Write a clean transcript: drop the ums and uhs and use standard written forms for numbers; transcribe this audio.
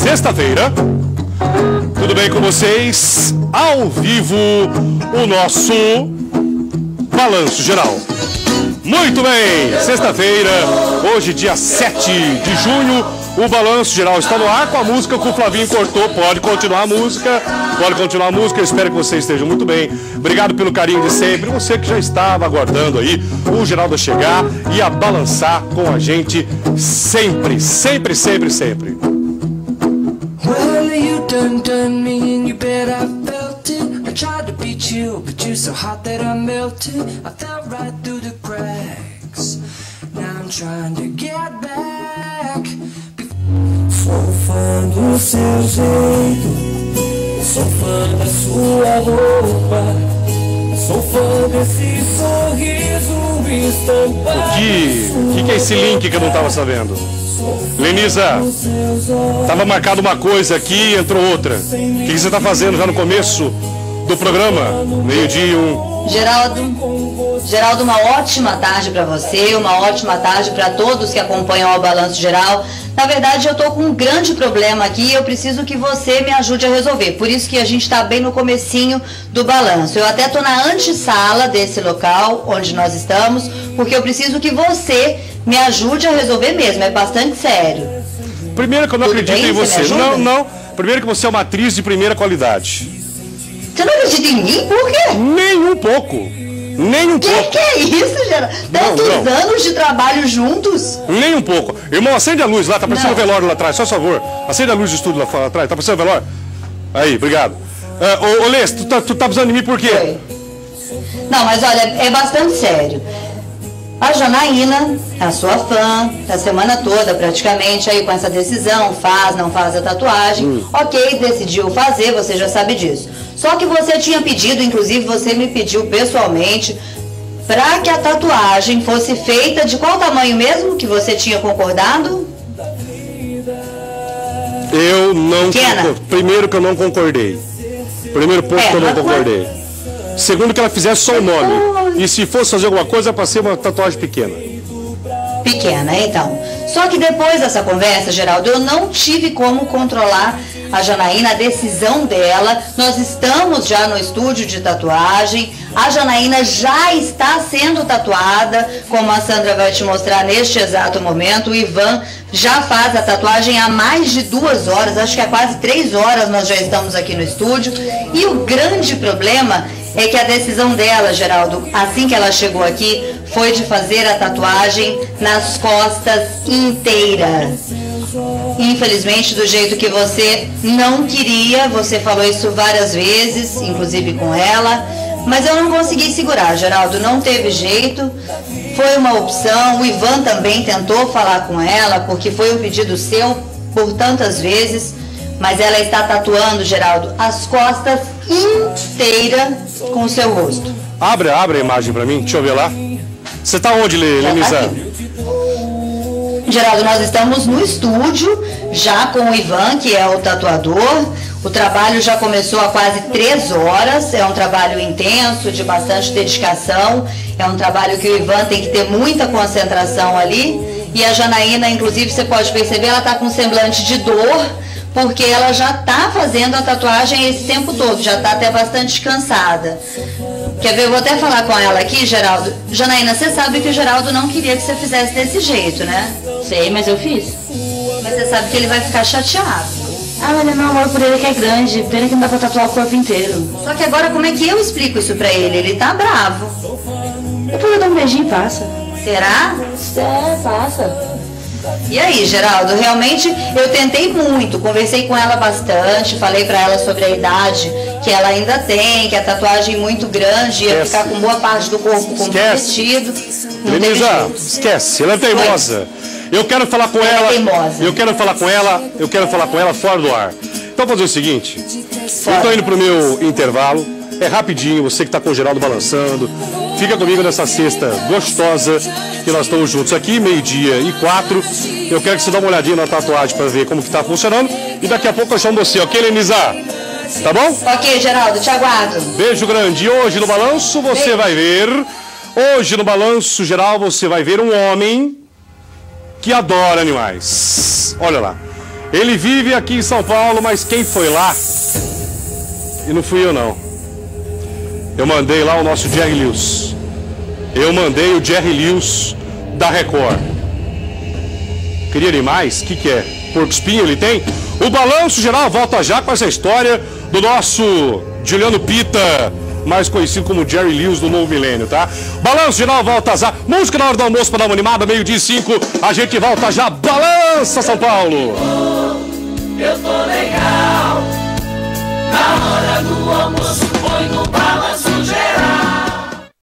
sexta-feira. Tudo bem com vocês? Ao vivo, o nosso Balanço Geral. Muito bem, sexta-feira, hoje dia 7 de junho, o Balanço Geral está no ar com a música que o Flavinho cortou. Pode continuar a música, eu espero que vocês estejam muito bem. Obrigado pelo carinho de sempre, você que já estava aguardando aí o Geraldo chegar e a balançar com a gente sempre, sempre, sempre, sempre. Well, you done me and you bet I felt it. I tried to beat you, but you're so hot that I melted. I fell right through the cracks. Now I'm trying to get back. Sou fã do seu jeito, sou fã da sua roupa, sou fã desse sorriso estampado. O que é esse link que eu não estava sabendo? Lenisa, estava marcado uma coisa aqui, entrou outra. O que você está fazendo já no começo do programa? Meio-dia e 1. Geraldo, uma ótima tarde para você, uma ótima tarde para todos que acompanham o Balanço Geral. Na verdade, eu estou com um grande problema aqui e eu preciso que você me ajude a resolver. Por isso que a gente está bem no comecinho do balanço. Eu até estou na antessala desse local onde nós estamos, porque eu preciso que você me ajude a resolver mesmo, é bastante sério. Primeiro que eu não acredito em você. Não. Primeiro que você é uma atriz de primeira qualidade. Você não acredita em mim? Por quê? Nem um pouco. Nem um pouco. Que é isso, Geraldo? Tantos anos de trabalho juntos? Nem um pouco. Irmão, acende a luz lá, tá parecendo o velório lá atrás, só por favor. Acende a luz do estúdio lá atrás, tá parecendo o velório? Aí, obrigado. Ô Lês, tu tá precisando de mim por quê? Foi. Não, mas olha, é bastante sério. A Janaína, a sua fã, a semana toda praticamente aí com essa decisão, faz, não faz a tatuagem. Ok, decidiu fazer, você já sabe disso. Só que você tinha pedido, inclusive você me pediu pessoalmente, para que a tatuagem fosse feita de qual tamanho mesmo que você tinha concordado? Eu não... Primeiro que eu não concordei. Primeiro ponto que eu não concordei. Segundo que ela fizesse só o nome. E se fosse fazer alguma coisa, para ser uma tatuagem pequena. Pequena, então. Só que depois dessa conversa, Geraldo, eu não tive como controlar a Janaína, a decisão dela. Nós estamos já no estúdio de tatuagem. A Janaína já está sendo tatuada, como a Sandra vai te mostrar neste exato momento. O Ivan já faz a tatuagem há mais de 2 horas, acho que há quase 3 horas nós já estamos aqui no estúdio. E o grande problema é que a decisão dela, Geraldo, assim que ela chegou aqui, foi de fazer a tatuagem nas costas inteiras. Infelizmente, do jeito que você não queria, você falou isso várias vezes, inclusive com ela, mas eu não consegui segurar, Geraldo, não teve jeito, foi uma opção. O Ivan também tentou falar com ela, porque foi um pedido seu por tantas vezes, mas ela está tatuando, Geraldo, as costas inteiras com o seu rosto. Abre a imagem pra mim, deixa eu ver lá. Você tá onde, Lenisa? Geraldo, nós estamos no estúdio, já com o Ivan, que é o tatuador. O trabalho já começou há quase 3 horas, é um trabalho intenso, de bastante dedicação. É um trabalho que o Ivan tem que ter muita concentração ali. E a Janaína, inclusive, você pode perceber, ela está com um semblante de dor, porque ela já está fazendo a tatuagem esse tempo todo, já está até bastante cansada. Quer ver, eu vou até falar com ela aqui, Geraldo. Janaína, você sabe que o Geraldo não queria que você fizesse desse jeito, né? Sei, mas eu fiz. Mas você sabe que ele vai ficar chateado. Ah, mas meu amor por ele que é grande, pena que não dá pra tatuar o corpo inteiro. Só que agora como é que eu explico isso pra ele? Ele tá bravo. Depois eu dou um beijinho e passa. Será? Passa. E aí, Geraldo, realmente eu tentei muito, conversei com ela bastante, falei pra ela sobre a idade que ela ainda tem, que a tatuagem muito grande ia ficar com boa parte do corpo comprometido. Lenisa, esquece, ela é teimosa. Eu quero falar com ela, eu quero falar com ela fora do ar. Então vamos fazer o seguinte, eu tô indo pro meu intervalo, é rapidinho, você que tá com o Geraldo balançando. Fica comigo nessa sexta gostosa que nós estamos juntos aqui, 12:04. Eu quero que você dê uma olhadinha na tatuagem para ver como que tá funcionando. E daqui a pouco eu chamo você, ok, Lenisa? Tá bom? Ok, Geraldo, te aguardo. Beijo grande. E hoje no Balanço você vai ver... Hoje no Balanço Geral você vai ver um homem que adora animais. Olha lá. Ele vive aqui em São Paulo, mas quem foi lá? E não fui eu, não. Eu mandei lá o nosso Jerry Lewis. Eu mandei o Jerry Lewis da Record. Queria ele mais? O que é? Porco espinho ele tem? O Balanço Geral volta já com essa história do nosso Juliano Pita, mais conhecido como Jerry Lewis do Novo Milênio, tá? Balanço Geral volta já. Música na hora do almoço para dar uma animada, 12:05. A gente volta já. Balança São Paulo! Eu tô legal. Na hora do almoço põe no balanço.